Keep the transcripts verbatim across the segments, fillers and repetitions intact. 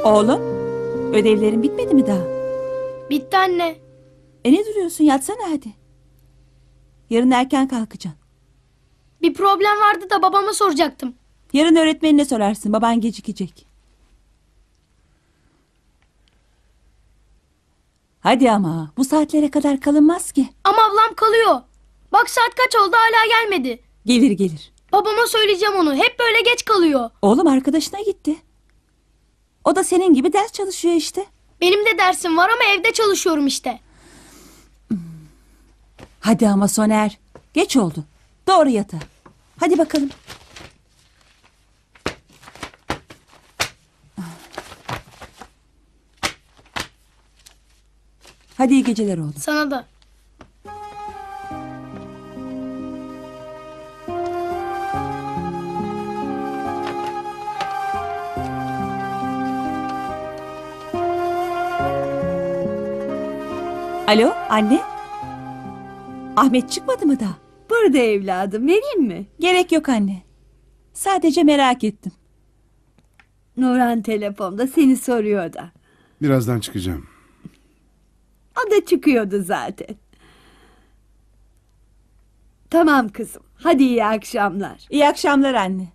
Oğlum, ödevlerin bitmedi mi daha? Bitti anne. E ne duruyorsun, yatsana hadi. Yarın erken kalkacaksın. Bir problem vardı da babama soracaktım. Yarın öğretmenine sorarsın, baban gecikecek. Hadi ama, bu saatlere kadar kalınmaz ki. Ama ablam kalıyor. Bak saat kaç oldu hala gelmedi. Gelir gelir. Babama söyleyeceğim onu. Hep böyle geç kalıyor. Oğlum arkadaşına gitti. O da senin gibi ders çalışıyor işte. Benim de dersim var ama evde çalışıyorum işte. Hadi ama Soner, geç oldu. Doğru yatağa. Hadi bakalım. Hadi iyi geceler oğlum. Sana da. Alo anne. Ahmet çıkmadı mı daha? Burada evladım, vereyim mi? Gerek yok anne. Sadece merak ettim. Nurhan telefonda seni soruyor da. Birazdan çıkacağım. O da çıkıyordu zaten. Tamam kızım, hadi iyi akşamlar. İyi akşamlar anne.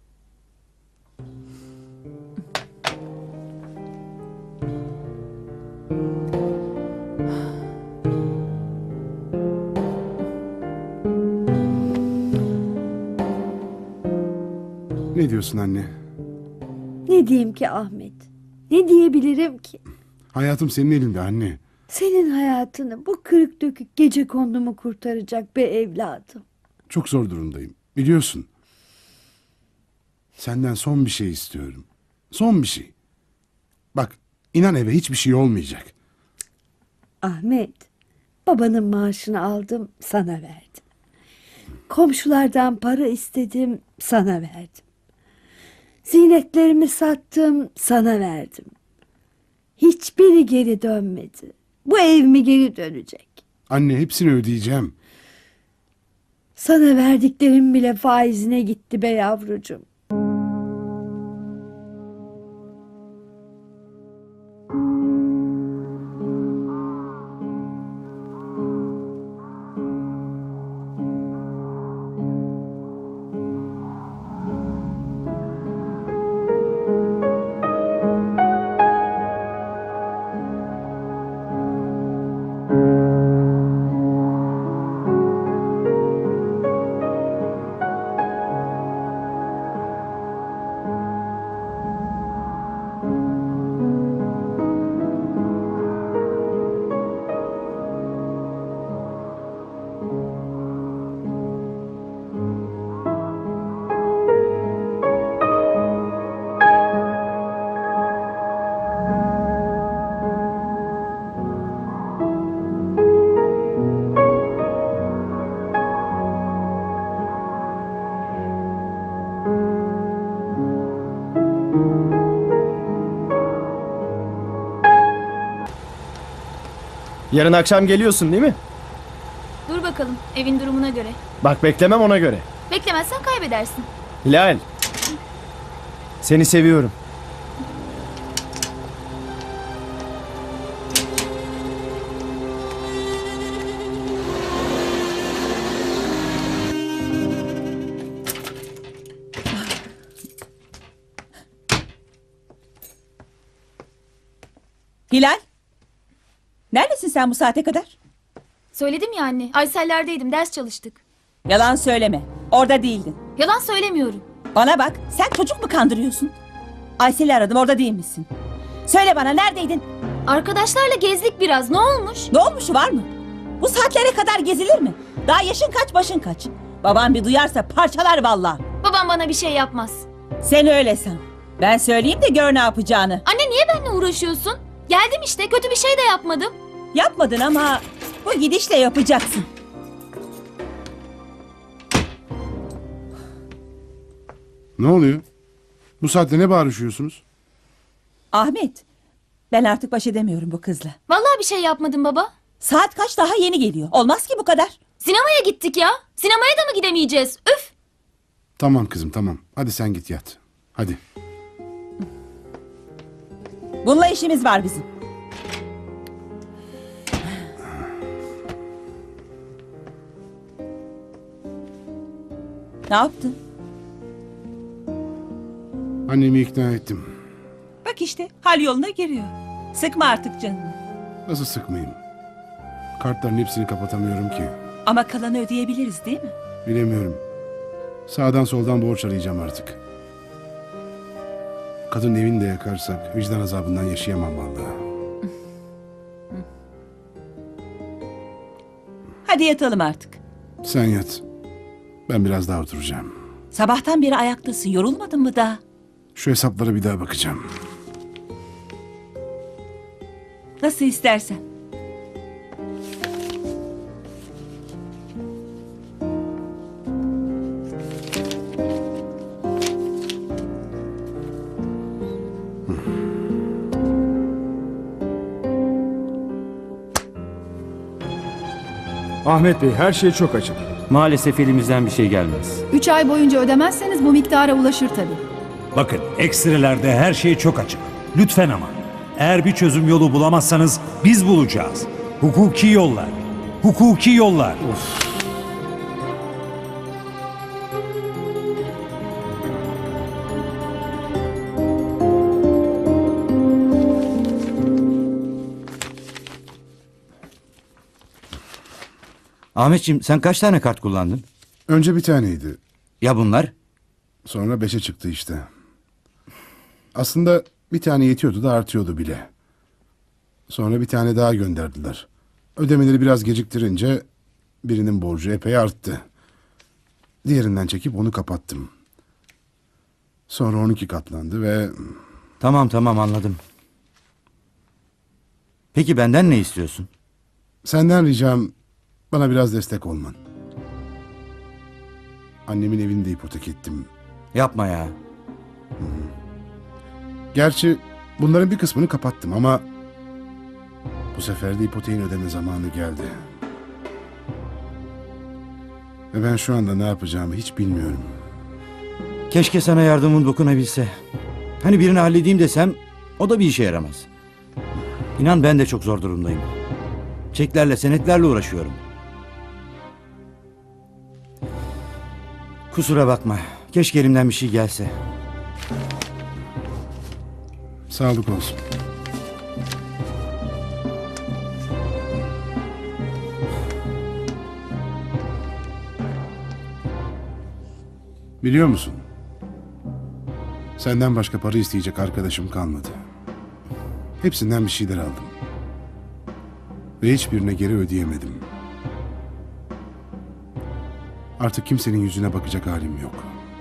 Ne diyorsun anne? Ne diyeyim ki Ahmet? Ne diyebilirim ki? Hayatım senin elinde anne. Senin hayatını bu kırık dökük gece kondumu kurtaracak be evladım. Çok zor durumdayım. Biliyorsun. Senden son bir şey istiyorum. Son bir şey. Bak, inan eve hiçbir şey olmayacak. Ahmet, babanın maaşını aldım, sana verdim. Komşulardan para istedim, sana verdim. Zinetlerimi sattım, sana verdim. Hiçbiri geri dönmedi. Bu ev mi geri dönecek? Anne hepsini ödeyeceğim. Sana verdiklerim bile faizine gitti be yavrucuğum. Yarın akşam geliyorsun değil mi? Dur bakalım evin durumuna göre. Bak beklemem ona göre. Beklemezsen kaybedersin. Hilal. Seni seviyorum. Hilal. Neredesin sen bu saate kadar? Söyledim ya anne. Aysel'lerdeydim, ders çalıştık. Yalan söyleme. Orada değildin. Yalan söylemiyorum. Bana bak, sen çocuk mu kandırıyorsun? Aysel'i aradım, orada değil misin? Söyle bana, neredeydin? Arkadaşlarla gezdik biraz. Ne olmuş? Ne olmuş, var mı? Bu saatlere kadar gezilir mi? Daha yaşın kaç, başın kaç? Babam bir duyarsa parçalar vallahi. Babam bana bir şey yapmaz. Sen öyle san. Ben söyleyeyim de gör ne yapacağını. Anne niye benimle uğraşıyorsun? Geldim işte, kötü bir şey de yapmadım. Yapmadın ama bu gidişle yapacaksın. Ne oluyor? Bu saatte ne bağırışıyorsunuz? Ahmet, ben artık baş edemiyorum bu kızla. Vallahi bir şey yapmadım baba. Saat kaç, daha yeni geliyor. Olmaz ki bu kadar. Sinemaya gittik ya. Sinemaya da mı gidemeyeceğiz? Üf! Tamam kızım tamam. Hadi sen git yat. Hadi. Bununla işimiz var bizim. Ne yaptın? Annemi ikna ettim. Bak işte hal yoluna giriyor. Sıkma artık canını. Nasıl sıkmayayım? Kartların hepsini kapatamıyorum ki. Ama kalanı ödeyebiliriz değil mi? Bilemiyorum. Sağdan soldan borç arayacağım artık. Kadın evini de yakarsak vicdan azabından yaşayamam vallahi. Hadi yatalım artık. Sen yat. Ben biraz daha oturacağım. Sabahtan beri ayaktasın. Yorulmadın mı daha? Şu hesaplara bir daha bakacağım. Nasıl istersen. Ahmet Bey, her şey çok açık. Maalesef elimizden bir şey gelmez. Üç ay boyunca ödemezseniz bu miktara ulaşır tabii. Bakın ekstrelerde her şey çok açık. Lütfen ama. Eğer bir çözüm yolu bulamazsanız biz bulacağız. Hukuki yollar. Hukuki yollar. Ahmetciğim, sen kaç tane kart kullandın? Önce bir taneydi. Ya bunlar? Sonra beşe çıktı işte. Aslında bir tane yetiyordu da artıyordu bile. Sonra bir tane daha gönderdiler. Ödemeleri biraz geciktirince birinin borcu epey arttı. Diğerinden çekip onu kapattım. Sonra on iki katlandı ve Tamam tamam, anladım. Peki benden ne istiyorsun? senden ricam bana biraz destek olman. Annemin evini de ipotek ettim. Yapma ya. Gerçi bunların bir kısmını kapattım ama bu sefer de ipoteğin ödeme zamanı geldi. Ve ben şu anda ne yapacağımı hiç bilmiyorum. Keşke sana yardımın dokunabilse. Hani birini halledeyim desem o da bir işe yaramaz. İnan ben de çok zor durumdayım. Çeklerle senetlerle uğraşıyorum. Kusura bakma. Keşke elimden bir şey gelse. Sağlık olsun. Biliyor musun? Senden başka para isteyecek arkadaşım kalmadı. Hepsinden bir şeyler aldım. Ve hiçbirine geri ödeyemedim. Artık kimsenin yüzüne bakacak halim yok.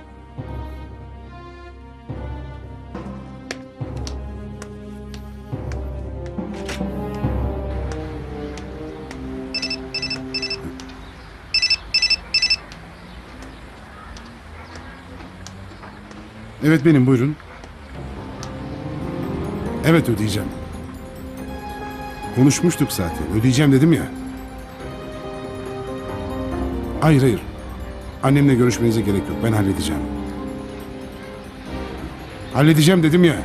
Evet benim, buyurun. Evet, ödeyeceğim. Konuşmuştuk zaten. Ödeyeceğim dedim ya. Hayır hayır. Annemle görüşmenize gerek yok. Ben halledeceğim. Halledeceğim dedim ya.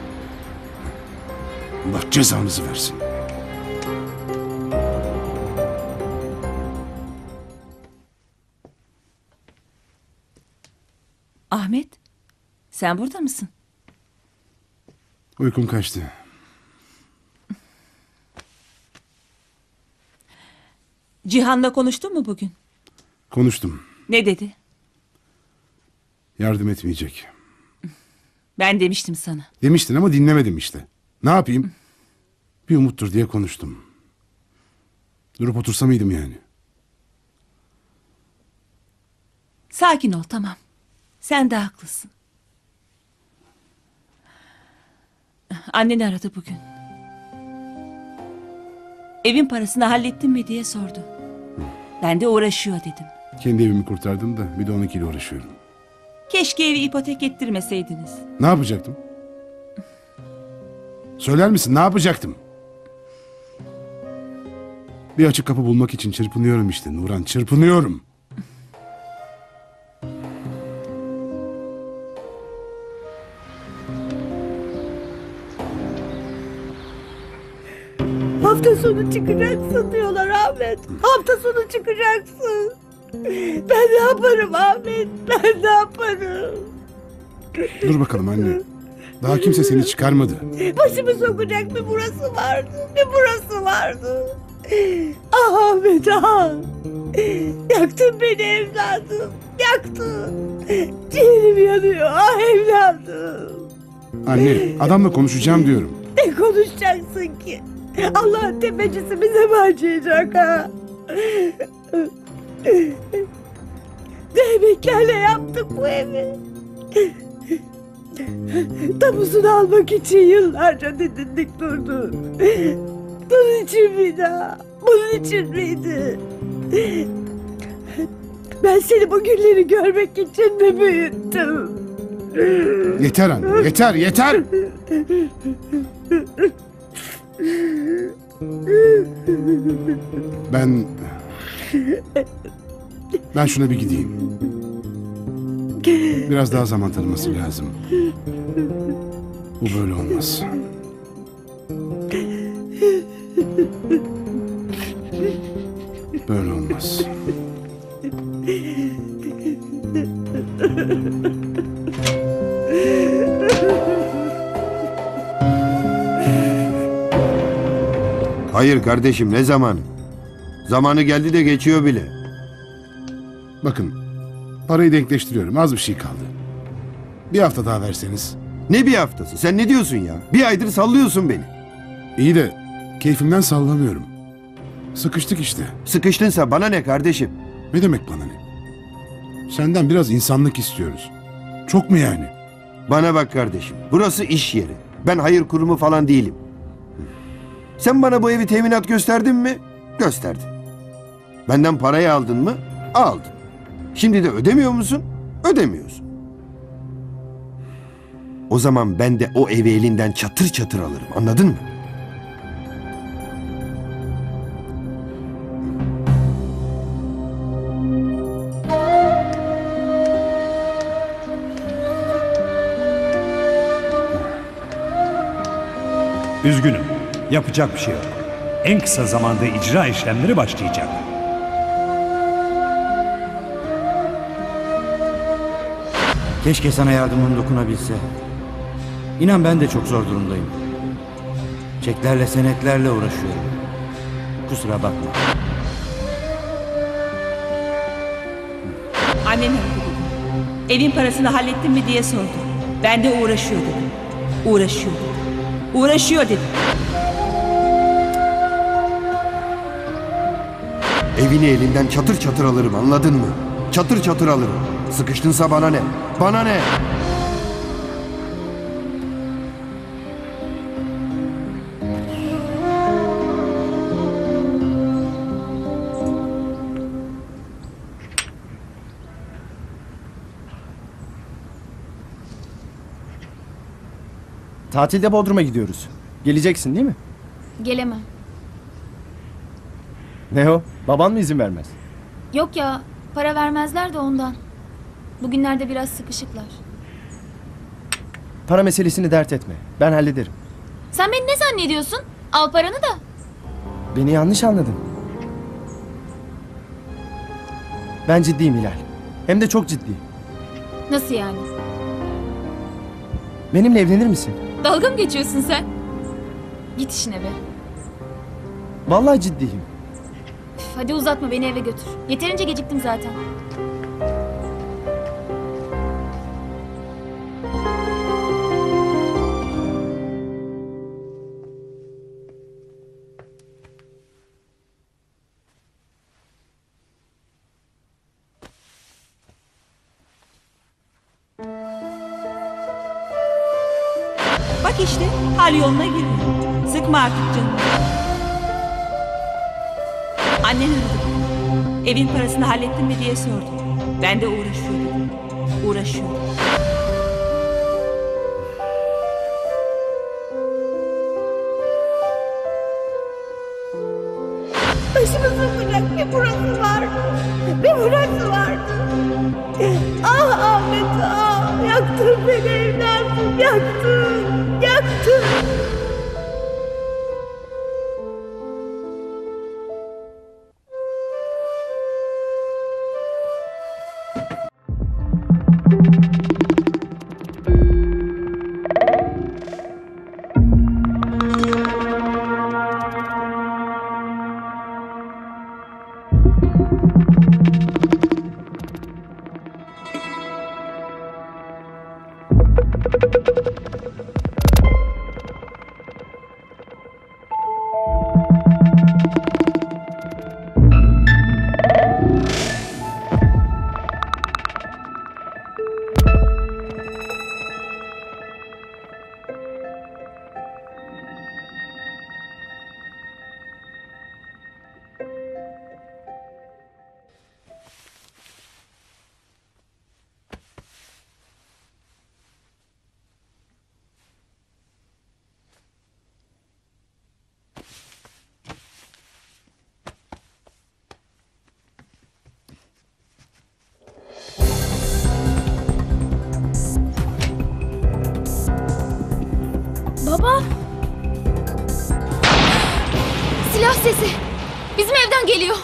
Allah cezanızı versin. Ahmet, sen burada mısın? Uykum kaçtı. Cihan'la konuştun mu bugün? Konuştum. Ne dedi? Yardım etmeyecek. Ben demiştim sana. Demiştin ama dinlemedim işte. Ne yapayım? Bir umuttur diye konuştum. Durup otursa mıydım yani? Sakin ol, tamam. Sen de haklısın. Anneni aradı bugün. Evin parasını hallettin mi diye sordu. Ben de uğraşıyor dedim. Kendi evimi kurtardım da bir de onunkiyle uğraşıyorum. Keşke evi ipotek ettirmeseydiniz. Ne yapacaktım? Söyler misin, ne yapacaktım? Bir açık kapı bulmak için çırpınıyorum işte Nuran, çırpınıyorum. Hafta sonu çıkacaksın diyorlar Ahmet. Hafta sonu çıkacaksın. Ben ne yaparım Ahmet? Ben ne yaparım? Dur bakalım anne. Daha kimse seni çıkarmadı. Başımı sokacak bir burası vardı. Bir burası vardı. Ah Ahmet ah. Yaktın beni evladım. Yaktın. Ciğerim yanıyor. Ah evladım. Anne, adamla konuşacağım diyorum. Ne konuşacaksın ki? Allah'ın tepecisi bize mi acıyacak ha? Ne emeklerle yaptık bu evi. Tamusunu almak için yıllarca didindik durduk. Bunun için miydi ha? Bunun için miydi? Ben seni bu günleri görmek için mi büyüttüm? Yeter anne, yeter, yeter! Ben... Ben şuna bir gideyim. Biraz daha zaman tanıması lazım. Bu böyle olmaz. Böyle olmaz. Hayır kardeşim, ne zamanı? Zamanı geldi de geçiyor bile. Bakın, parayı denkleştiriyorum. Az bir şey kaldı. Bir hafta daha verseniz. Ne bir haftası? Sen ne diyorsun ya? Bir aydır sallıyorsun beni. İyi de keyfimden sallamıyorum. Sıkıştık işte. Sıkıştınsa bana ne kardeşim? Ne demek bana ne? Senden biraz insanlık istiyoruz. Çok mu yani? Bana bak kardeşim, burası iş yeri. Ben hayır kurumu falan değilim. Sen bana bu evi teminat gösterdin mi? Gösterdin. Benden parayı aldın mı? Aldın. Şimdi de ödemiyor musun? Ödemiyorsun. O zaman ben de o evi elinden çatır çatır alırım, anladın mı? Üzgünüm. Yapacak bir şey yok. En kısa zamanda icra işlemleri başlayacak. Keşke sana yardımım dokunabilse. İnan ben de çok zor durumdayım. Çeklerle senetlerle uğraşıyorum. Kusura bakma. Annen aradı bugün. Evin parasını hallettin mi diye sordu. Ben de uğraşıyor dedim. Uğraşıyor dedim. Uğraşıyor dedim. Evini elinden çatır çatır alırım, anladın mı? Çatır çatır alırım. Sıkıştınsa bana ne? Bana ne? Tatilde Bodrum'a gidiyoruz. Geleceksin değil mi? Gelemem. Ne o? Baban mı izin vermez? Yok ya, para vermezler de ondan. Bugünlerde biraz sıkışıklar. Para meselesini dert etme. Ben hallederim. Sen beni ne zannediyorsun? Al paranı da. Beni yanlış anladın. Ben ciddiyim Hilal. Hem de çok ciddi. Nasıl yani? Benimle evlenir misin? Dalga mı geçiyorsun sen? Git işine be. Vallahi ciddiyim. Üf, hadi uzatma, beni eve götür. Yeterince geciktim zaten. Bak işte hal yoluna giriyor. Sıkma artık canını. Annen aradı. Evin parasını hallettin mi diye sordu. Ben de uğraşıyor dedim. Uğraşıyor. Başımı sokacak bir burası vardı. Bir burası vardı. Ah Ahmet ah. Yaktın beni evladım. Yaktın. Yaktın. Baba. Silah sesi. Bizim evden geliyor.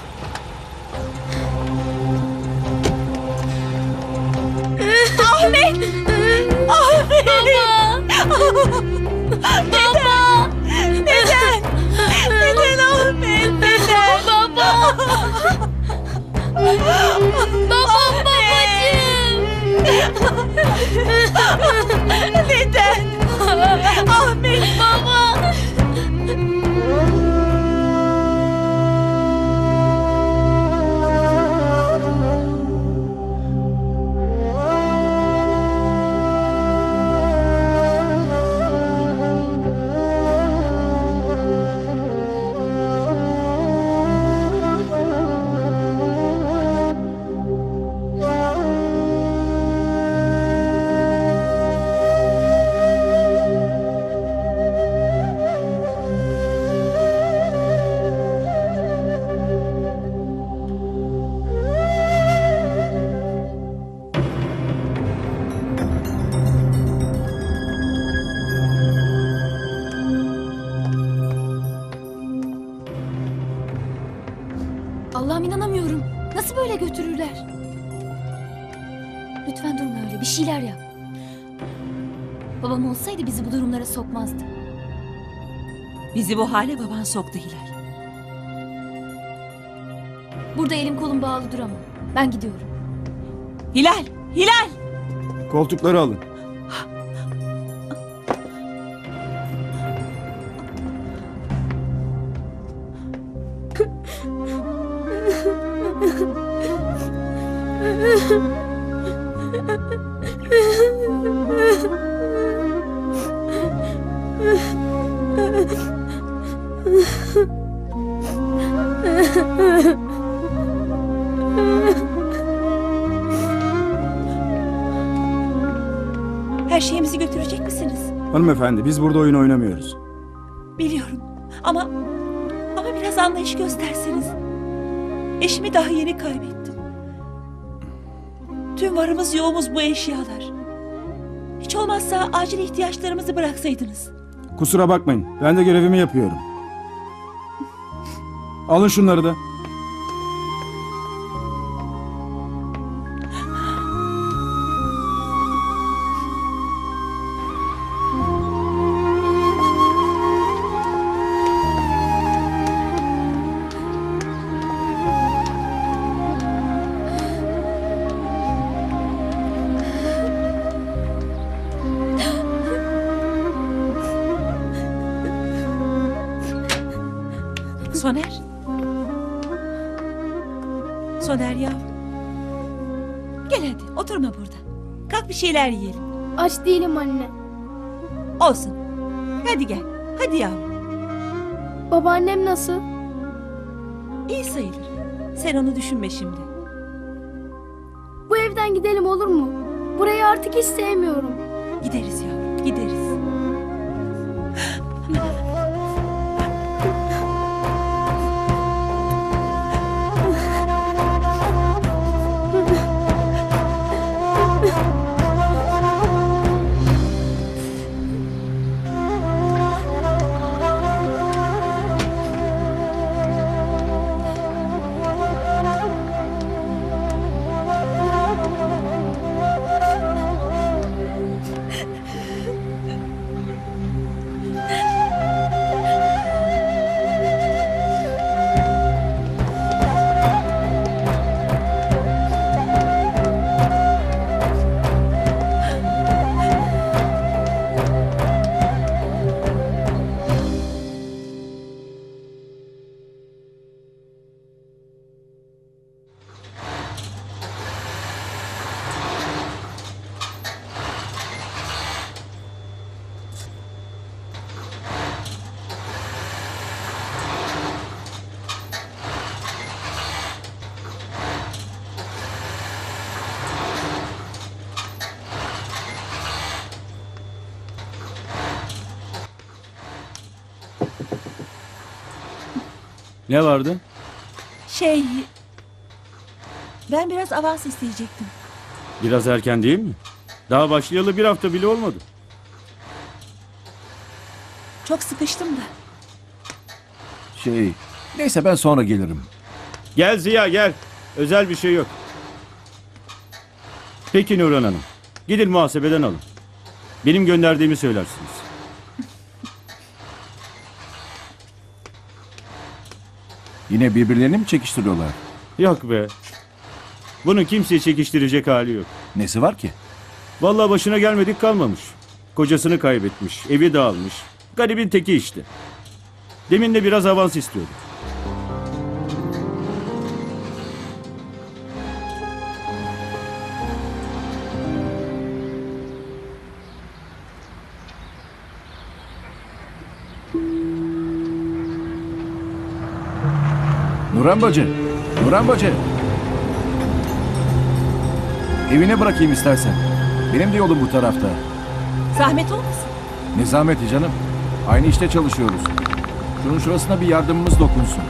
Ahmet! Ahmet! Baba. Baba. Neden? Neden Ahmet? Neden? Baba. Baba babacığım. Neden? Ahmet! Baba. Allah'ım inanamıyorum. Nasıl böyle götürürler? Lütfen durma öyle. Bir şeyler yap. Babam olsaydı bizi bu durumlara sokmazdı. Bizi bu hale baban soktu Hilal. Burada elim kolum bağlı duramam. Ben gidiyorum. Hilal! Hilal! Koltukları alın. Her şeyimizi götürecek misiniz? Hanımefendi biz burada oyun oynamıyoruz. Biliyorum ama ama biraz anlayış gösterseniz. Eşimi daha yeni kaybettim. Tüm varımız yoğumuz bu eşyalar. Hiç olmazsa acil ihtiyaçlarımızı bıraksaydınız. Kusura bakmayın. Ben de görevimi yapıyorum. Alın şunları da. Soner. Soner yavrum. Gel hadi oturma burada. Kalk bir şeyler yiyelim. Aç değilim anne. Olsun. Hadi gel. Hadi yavrum. Babaannem nasıl? İyi sayılır. Sen onu düşünme şimdi. Bu evden gidelim olur mu? Burayı artık hiç sevmiyorum. Gideriz yavrum, gideriz. Ne vardı? Şey... Ben biraz avans isteyecektim. Biraz erken değil mi? Daha başlayalı bir hafta bile olmadı. Çok sıkıştım da. Şey, neyse ben sonra gelirim. Gel Ziya gel. Özel bir şey yok. Peki Nurhan Hanım. Gidin muhasebeden alın. Benim gönderdiğimi söylersiniz. Yine birbirlerini mi çekiştiriyorlar? Yok be. Bunu kimseye çekiştirecek hali yok. Nesi var ki? Vallahi başına gelmedik kalmamış. Kocasını kaybetmiş, evi dağılmış. Garibin teki işte. Demin de biraz avans istiyordu. Nurhan bacı, Nurhan bacı. Evine bırakayım istersen. Benim de yolum bu tarafta. Zahmet olmasın. Ne zahmeti canım. Aynı işte çalışıyoruz. Şunun şurasına bir yardımımız dokunsun.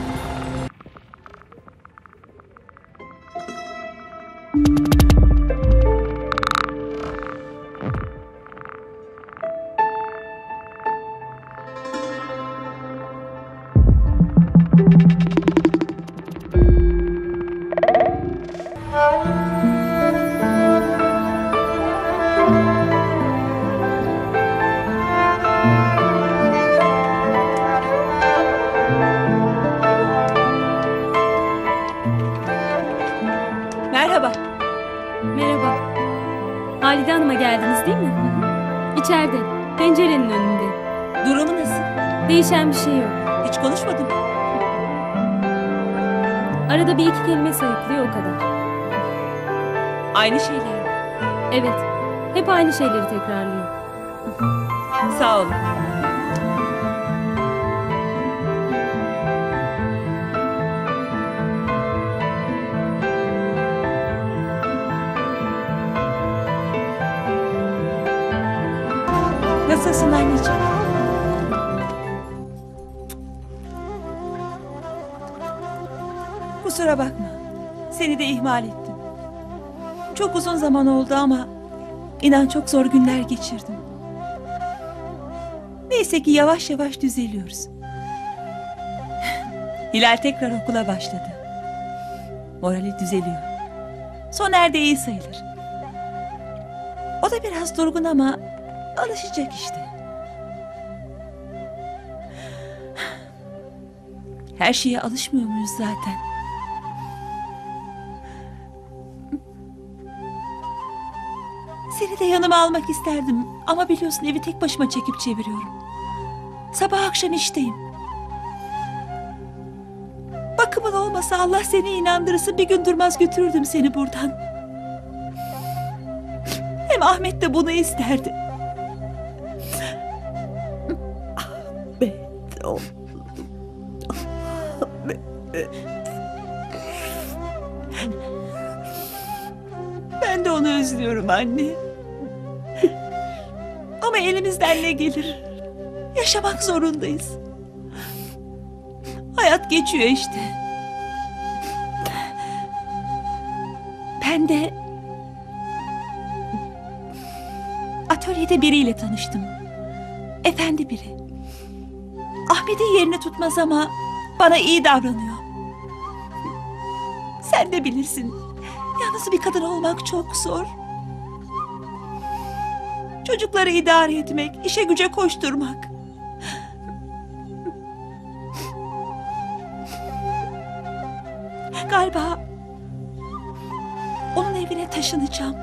Merhaba. Merhaba. Halide Hanım'a geldiniz değil mi? İçeride, pencerenin önünde. Durumu nasıl? Değişen bir şey yok. Hiç konuşmadım. Arada bir iki kelime sayıklıyor o kadar. Aynı şeyler mi? Evet, hep aynı şeyleri tekrarlıyor. Sağ olun. Nasılsın anneciğim? Kusura bakma. Seni de ihmal ettim. Çok uzun zaman oldu ama inan çok zor günler geçirdim. Neyse ki yavaş yavaş düzeliyoruz. Hilal tekrar okula başladı. Morali düzeliyor. Soner de iyi sayılır. O da biraz durgun ama alışacak işte. Her şeye alışmıyor muyuz zaten? Seni de yanıma almak isterdim ama biliyorsun evi tek başıma çekip çeviriyorum. Sabah akşam işteyim. Bakımın olmasa Allah seni inandırırsın bir gün durmaz götürürdüm seni buradan. Hem Ahmet de bunu isterdi. Ahmet oğlum. Ahmet. Ben de onu özlüyorum anne. Ama elimizden ne gelir? Yaşamak zorundayız. Hayat geçiyor işte. Ben de atölyede biriyle tanıştım. Efendi biri. Ahmet'in yerini tutmaz ama bana iyi davranıyor. Sen de bilirsin. Yalnız bir kadın olmak çok zor. Çocukları idare etmek, işe güce koşturmak. Galiba onun evine taşınacağım.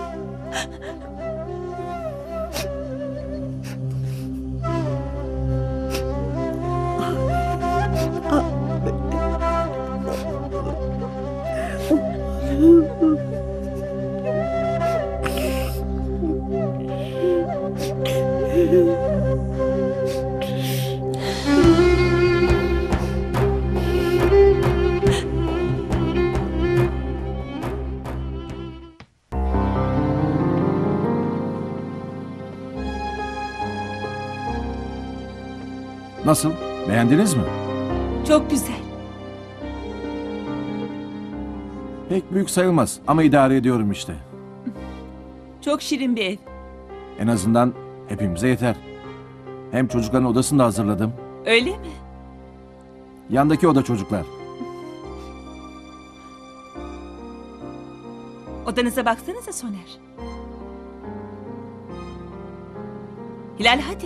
Nasıl? Beğendiniz mi? Çok güzel. Pek büyük sayılmaz ama idare ediyorum işte. Çok şirin bir ev. En azından hepimize yeter. Hem çocukların odasını da hazırladım. Öyle mi? Yandaki oda çocuklar. Odanıza baksanıza Soner. Hilal hadi.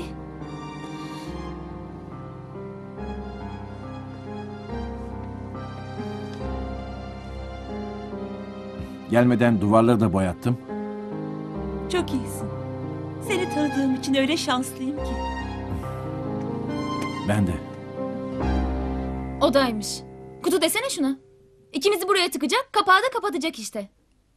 Gelmeden duvarları da boyattım. Çok iyisin. Seni tanıdığım için öyle şanslıyım ki. Ben de. Odaymış. Kutu desene şuna. İkimizi buraya tıkacak, kapağı da kapatacak işte.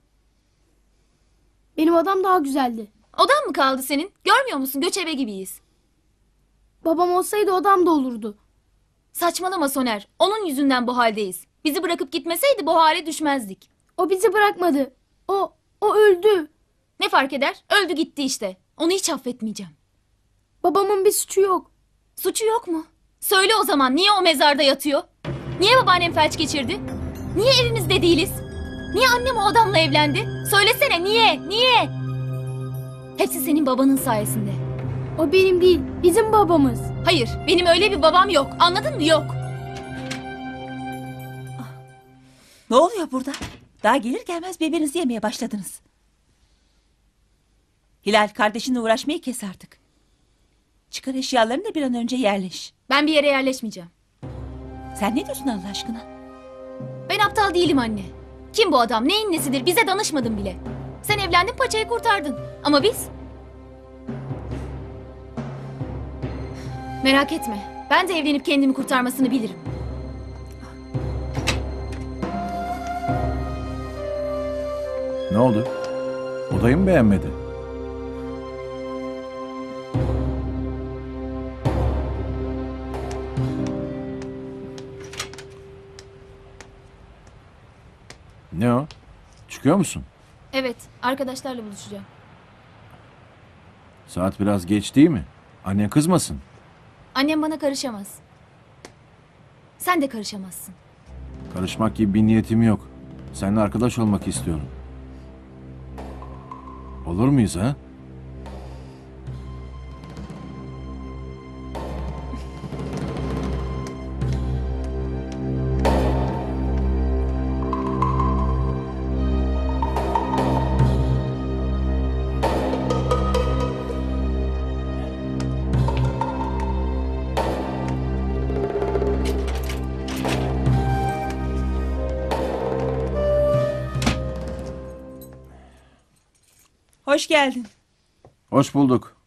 Benim odam daha güzeldi. Odan mı kaldı senin? Görmüyor musun? Göçebe gibiyiz. Babam olsaydı odam da olurdu. Saçmalama Soner. Onun yüzünden bu haldeyiz. Bizi bırakıp gitmeseydi bu hale düşmezdik. O bizi bırakmadı. O, o öldü. Ne fark eder? Öldü gitti işte. Onu hiç affetmeyeceğim. Babamın bir suçu yok. Suçu yok mu? Söyle o zaman niye o mezarda yatıyor? Niye babaannem felç geçirdi? Niye evimizde değiliz? Niye annem o adamla evlendi? Söylesene niye? Niye? Hepsi senin babanın sayesinde. O benim değil, bizim babamız. Hayır, benim öyle bir babam yok. Anladın mı? Yok. Ne oluyor burada? Daha gelir gelmez birbirinizi yemeye başladınız. Hilal, kardeşinle uğraşmayı kes artık. Çıkar eşyalarını da bir an önce yerleş. Ben bir yere yerleşmeyeceğim. Sen ne diyorsun Allah aşkına? Ben aptal değilim anne. Kim bu adam? Neyin nesidir? Bize danışmadın bile. Sen evlendin, paçayı kurtardın. Ama biz... Merak etme. Ben de evlenip kendimi kurtarmasını bilirim. Ne oldu? Odayı mı beğenmedi? Ne o? Çıkıyor musun? Evet, arkadaşlarla buluşacağım. Saat biraz geç değil mi? Annen kızmasın. Annem bana karışamaz. Sen de karışamazsın. Karışmak gibi bir niyetim yok. Seninle arkadaş olmak istiyorum. Olur muyuz ha? Hoş geldin. Hoş bulduk.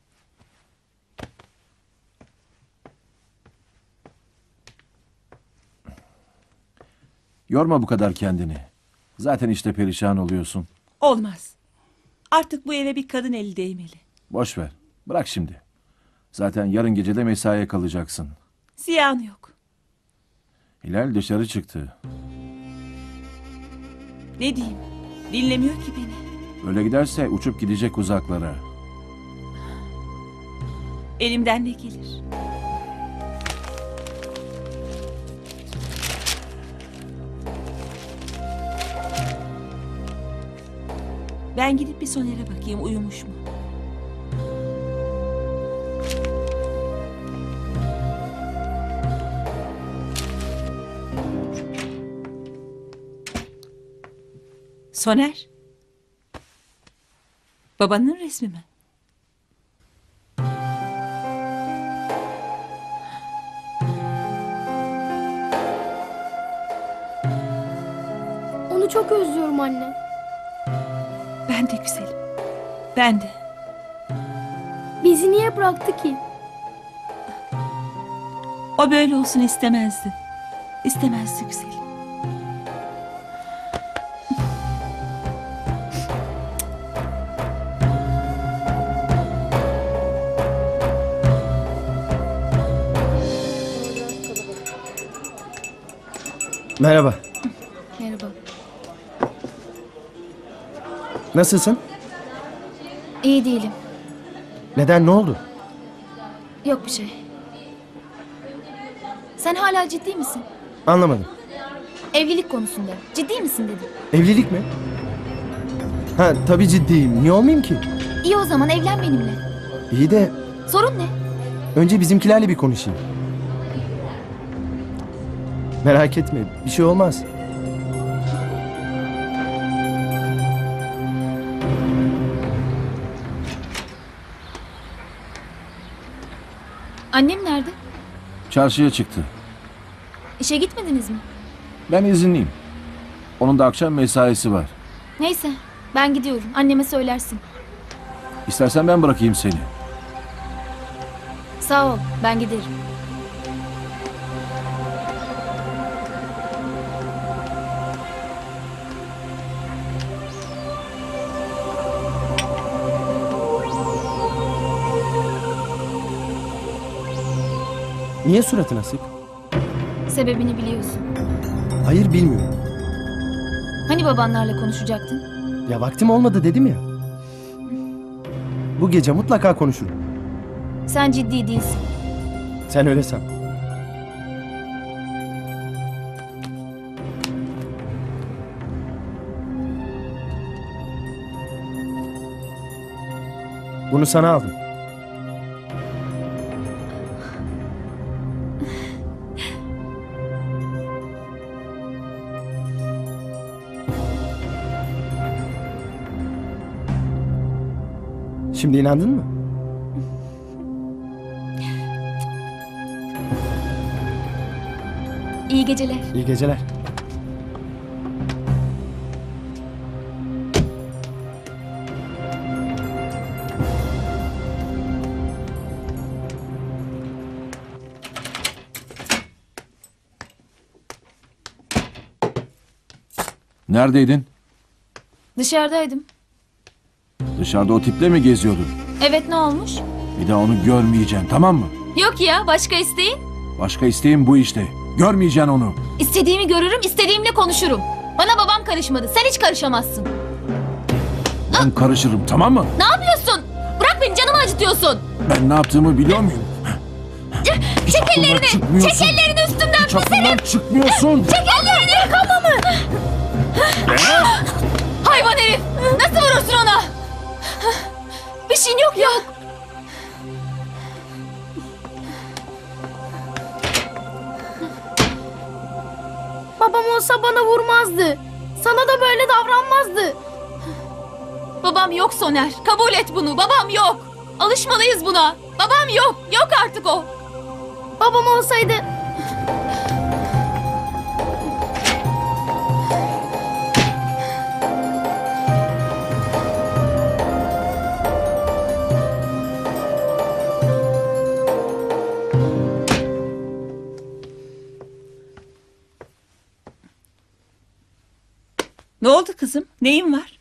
Yorma bu kadar kendini. Zaten işte perişan oluyorsun. Olmaz. Artık bu eve bir kadın eli değmeli. Boş ver. Bırak şimdi. Zaten yarın gece de mesaiye kalacaksın. Ziyanı yok. Hilal dışarı çıktı. Ne diyeyim? Dinlemiyor ki beni. Öyle giderse uçup gidecek uzaklara. Elimden ne gelir? Ben gidip bir Soner'e bakayım, uyumuş mu? Soner. Babanın resmi mi? Onu çok özlüyorum anne. Ben de güzelim. Ben de. Bizi niye bıraktı ki? O böyle olsun istemezdi. İstemezdi güzelim. Merhaba. Merhaba. Nasılsın? İyi değilim. Neden, ne oldu? Yok bir şey. Sen hala ciddi misin? Anlamadım. Evlilik konusunda. Ciddi misin dedim. Evlilik mi? Ha tabii ciddiyim. Niye olmayayım ki? İyi o zaman evlen benimle. İyi de Sorun ne? Önce bizimkilerle bir konuşayım. Merak etme, bir şey olmaz. Annem nerede? Çarşıya çıktı. İşe gitmediniz mi? Ben izinliyim. Onun da akşam mesaisi var. Neyse ben gidiyorum. Anneme söylersin. İstersen ben bırakayım seni. Sağ ol ben giderim. Niye suratın asık? Sebebini biliyorsun. Hayır, bilmiyorum. Hani babanlarla konuşacaktın? Ya vaktim olmadı dedim ya. Bu gece mutlaka konuşurum. Sen ciddi değilsin. Sen öyle san. Bunu sana aldım. Şimdi inandın mı? İyi geceler. İyi geceler. Neredeydin? Dışarıdaydım. Dışarıda o tiple mi geziyordun? Evet ne olmuş? Bir daha onu görmeyeceksin, tamam mı? Yok ya başka isteğin? Başka isteğim bu işte. Görmeyeceksin onu. İstediğimi görürüm, istediğimle konuşurum. Bana babam karışmadı. Sen hiç karışamazsın. Ben karışırım, tamam mı? Ne yapıyorsun? Bırak beni, canımı acıtıyorsun. Ben ne yaptığımı biliyor muyum? Hiç Çek aklımdan ellerini. çıkmıyorsun. Çek ellerini üstümden. Hiç aklımdan çıkmıyorsun. Çek ellerini. Kafamı. Hayvan herif. Nasıl vurursun ona? Bir şeyin yok yok. Babam olsa bana vurmazdı. Sana da böyle davranmazdı. Babam yok Soner. Kabul et bunu. Babam yok. Alışmalıyız buna. Babam yok. Yok artık o. Babam olsaydı... Ne oldu kızım? Neyin var?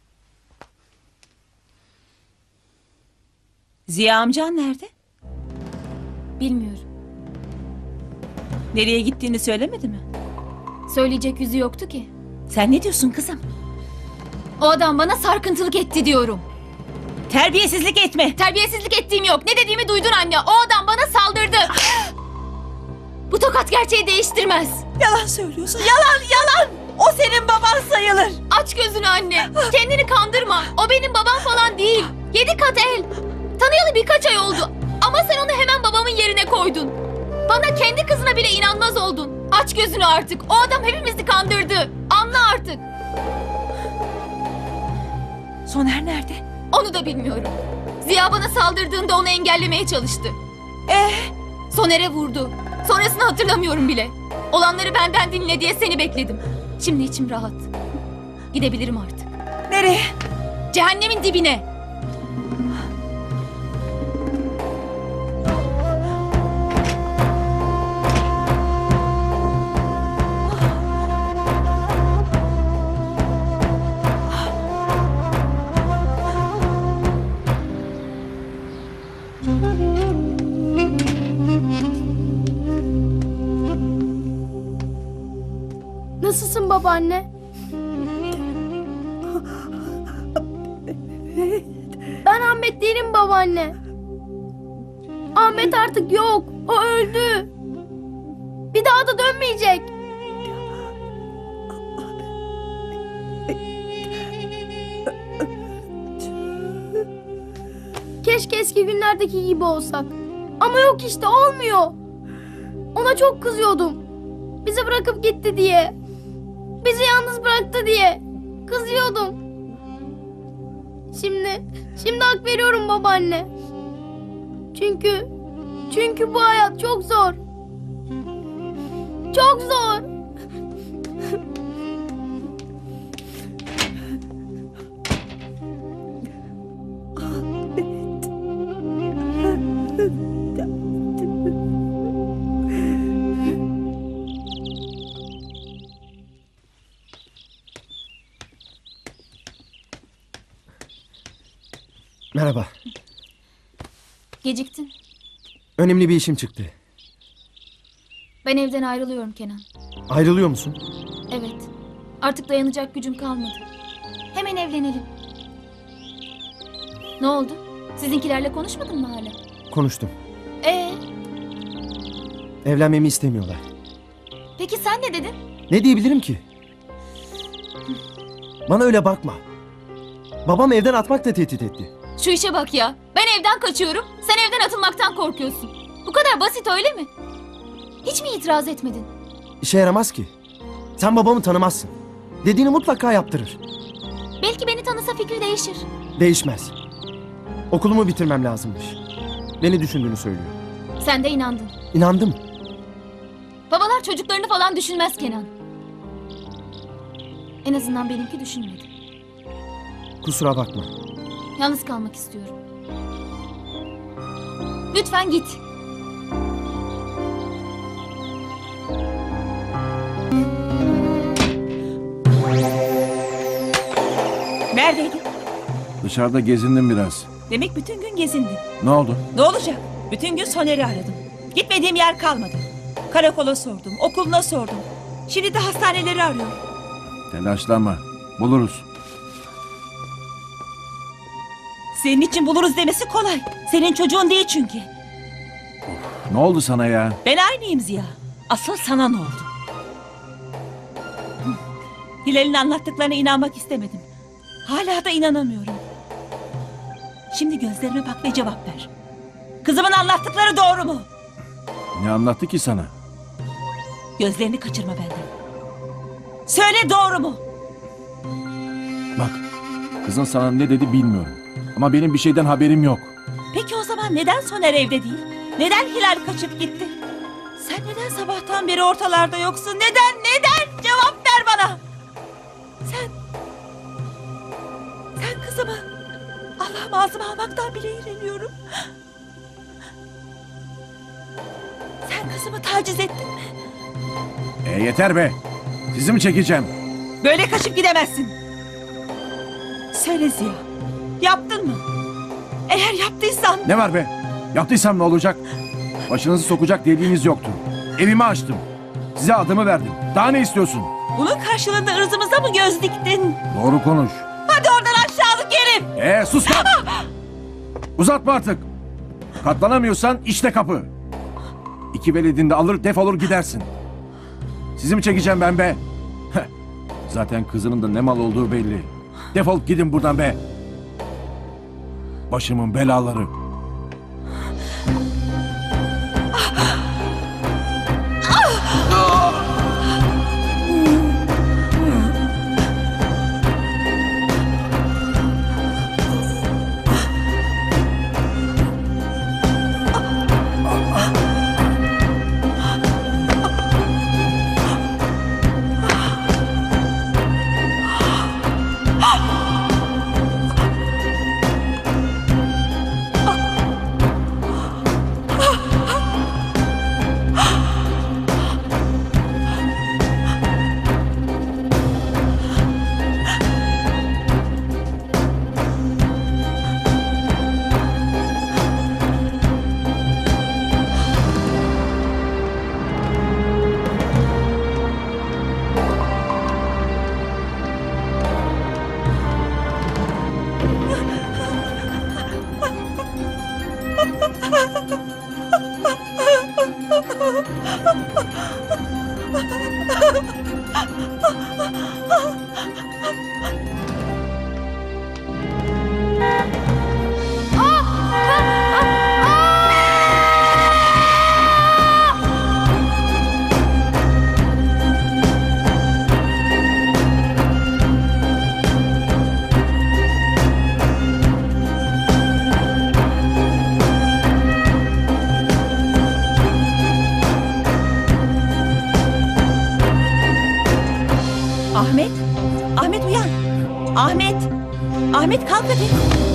Ziya amcan nerede? Bilmiyorum. Nereye gittiğini söylemedi mi? Söyleyecek yüzü yoktu ki. Sen ne diyorsun kızım? O adam bana sarkıntılık etti diyorum. Terbiyesizlik etme. Terbiyesizlik ettiğim yok. Ne dediğimi duydun anne. O adam bana saldırdı. Bu tokat gerçeği değiştirmez. Yalan söylüyorsun. Yalan yalan. O senin baban sayılır. Aç gözünü anne. Kendini kandırma. O benim babam falan değil. Yedi kat el. Tanıyalı birkaç ay oldu. Ama sen onu hemen babamın yerine koydun. Bana kendi kızına bile inanmaz oldun. Aç gözünü artık. O adam hepimizi kandırdı. Anla artık. Soner nerede? Onu da bilmiyorum. Ziya bana saldırdığında onu engellemeye çalıştı. Ee? Soner'e vurdu. Sonrasını hatırlamıyorum bile. Olanları benden dinle diye seni bekledim. Şimdi içim rahat. Gidebilirim artık. Nereye? Cehennemin dibine. Nasılsın babaanne? Ben Ahmet değilim babaanne. Ahmet artık yok. O öldü. Bir daha da dönmeyecek. Keşke eski günlerdeki gibi olsak. Ama yok işte, olmuyor. Ona çok kızıyordum. Bizi bırakıp gitti diye. Bizi yalnız bıraktı diye. Kızıyordum. Şimdi, şimdi hak veriyorum babaanne. Çünkü, çünkü bu hayat çok zor. Çok zor. Merhaba. Geciktin. Önemli bir işim çıktı. Ben evden ayrılıyorum Kenan. Ayrılıyor musun? Evet. Artık dayanacak gücüm kalmadı. Hemen evlenelim. Ne oldu? Sizinkilerle konuşmadın mı hala? Konuştum. Ee, Evlenmemi istemiyorlar. peki sen ne dedin? Ne diyebilirim ki? Bana öyle bakma. Babam evden atmakla tehdit etti. Şu işe bak ya. Ben evden kaçıyorum. Sen evden atılmaktan korkuyorsun. Bu kadar basit öyle mi? Hiç mi itiraz etmedin? İşe yaramaz ki. Sen babamı tanımazsın. Dediğini mutlaka yaptırır. Belki beni tanısa fikri değişir. Değişmez. Okulumu bitirmem lazımmış. Beni düşündüğünü söylüyor. Sen de inandın. İnandım. Babalar çocuklarını falan düşünmez Kenan. En azından benimki düşünmedi. Kusura bakma. Yalnız kalmak istiyorum. Lütfen git. Neredeydin? Dışarıda gezindim biraz. Demek bütün gün gezindin. Ne oldu? Ne olacak? Bütün gün Soner'i aradım. Gitmediğim yer kalmadı. Karakola sordum, okuluna sordum. Şimdi de hastaneleri arıyorum. Telaşlanma. Buluruz. Senin için buluruz demesi kolay. Senin çocuğun değil çünkü. Ne oldu sana ya? Ben aynıyım Ziya. Asıl sana ne oldu? Hı. Hilal'in anlattıklarına inanmak istemedim. Hala da inanamıyorum. Şimdi gözlerime bak ve cevap ver. Kızımın anlattıkları doğru mu? Ne anlattı ki sana? Gözlerini kaçırma benden. Söyle, doğru mu? Bak, kızın sana ne dedi bilmiyorum. Ama benim bir şeyden haberim yok. Peki o zaman neden Soner evde değil? Neden Hilal kaçıp gitti? Sen neden sabahtan beri ortalarda yoksun? Neden? Neden? Cevap ver bana. Sen... Sen kızımı... Allah'ım, ağzıma almaktan bile iğreniyorum. Sen kızımı taciz ettin mi? E yeter be. Sizi mi çekeceğim? Böyle kaçıp gidemezsin. Söyle Ziya. Yaptın mı? Eğer yaptıysan... Ne var be? Yaptıysam ne olacak? Başınızı sokacak deliğiniz yoktu. Evimi açtım. Size adımı verdim. Daha ne istiyorsun? Bunun karşılığında ırzımıza mı göz diktin? Doğru konuş. Hadi oradan aşağılık herif! Ee sus lan! Uzatma artık. Katlanamıyorsan işte kapı. İki veledini de alır defolur gidersin. Sizi mi çekeceğim ben be? Heh. Zaten kızının da ne mal olduğu belli. Defolup gidin buradan be. Başımın belaları. Ah! Ahmet! Ahmet kalk hadi.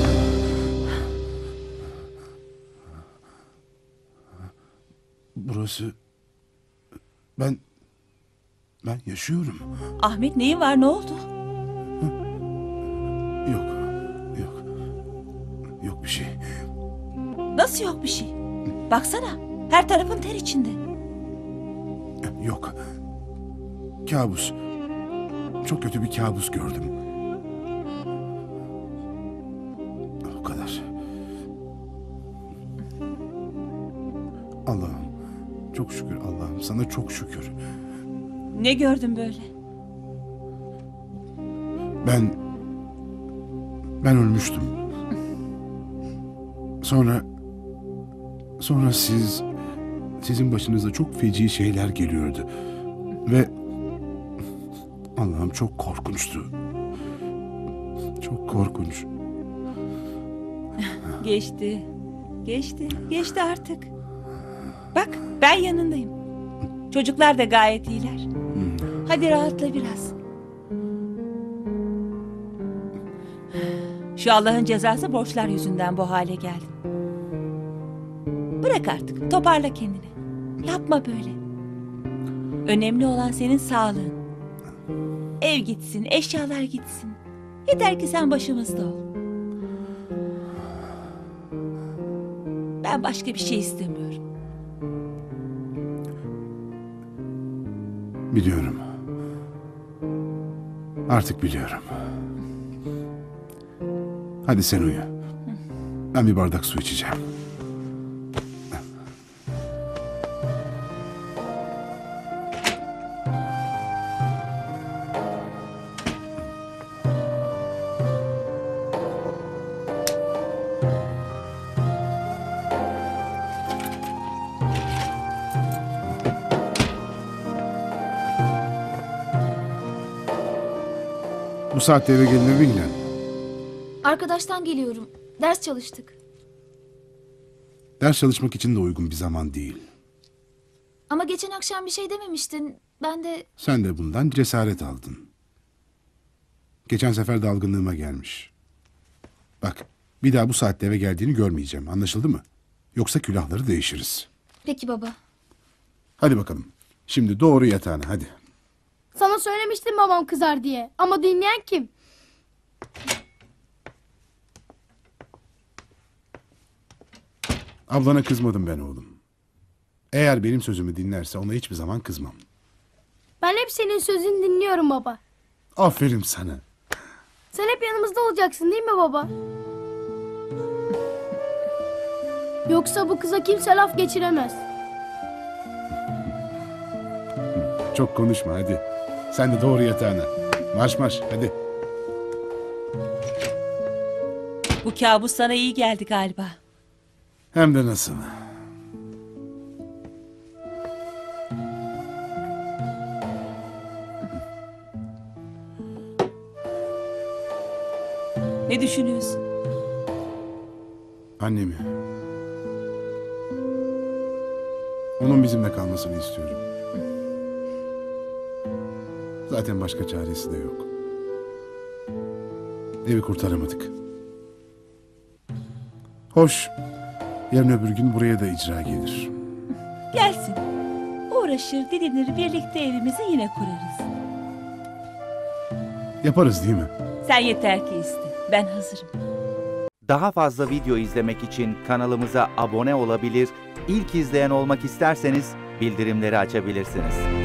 Burası... Ben... Ben yaşıyorum. Ahmet neyin var, ne oldu? Yok. Yok. Yok bir şey. Nasıl yok bir şey? Baksana, her tarafın ter içinde. Yok. Kabus. Çok kötü bir kabus gördüm. O kadar. Allah'ım. Çok şükür Allah'ım. Sana çok şükür. Ne gördün böyle? Ben... Ben ölmüştüm. Sonra... Sonra siz... Sizin başınıza çok feci şeyler geliyordu. Ve... Allah'ım çok korkunçtu. Çok korkunç. Geçti. Geçti. Geçti artık. Bak, ben yanındayım. Çocuklar da gayet iyiler. Hadi rahatla biraz. Şu Allah'ın cezası borçlar yüzünden bu hale geldin. Bırak artık, toparla kendini. Yapma böyle. Önemli olan senin sağlığın. Ev gitsin, eşyalar gitsin. Yeter ki sen başımızda ol. Ben başka bir şey istemiyorum. Biliyorum. Artık biliyorum. Hadi sen uyu. Ben bir bardak su içeceğim. Bu saatte eve gelinir mi yine? Arkadaştan geliyorum. Ders çalıştık. Ders çalışmak için de uygun bir zaman değil. Ama geçen akşam bir şey dememiştin. Ben de... Sen de bundan cesaret aldın. Geçen sefer dalgınlığıma gelmiş. Bak, bir daha bu saatte eve geldiğini görmeyeceğim. Anlaşıldı mı? Yoksa külahları değişiriz. Peki baba. Hadi bakalım. Şimdi doğru yatağına hadi. Sana söylemiştim babam kızar diye. Ama dinleyen kim? Ablana kızmadım ben oğlum. Eğer benim sözümü dinlerse ona hiçbir zaman kızmam. Ben hep senin sözünü dinliyorum baba. Aferin sana. Sen hep yanımızda olacaksın değil mi baba? Yoksa bu kıza kimse laf geçiremez. Çok konuşma hadi. Sen de doğru yatağına. Marş marş hadi. Bu kabus sana iyi geldi galiba. Hem de nasıl. Ne düşünüyorsun? Annemi. Onun bizimle kalmasını istiyorum. Zaten başka çaresi de yok. Evi kurtaramadık. Hoş. Yarın öbür gün buraya da icra gelir. Gelsin. Uğraşır, didinir, birlikte evimizi yine kurarız. Yaparız değil mi? Sen yeter ki iste. Ben hazırım. Daha fazla video izlemek için kanalımıza abone olabilir, ilk izleyen olmak isterseniz bildirimleri açabilirsiniz.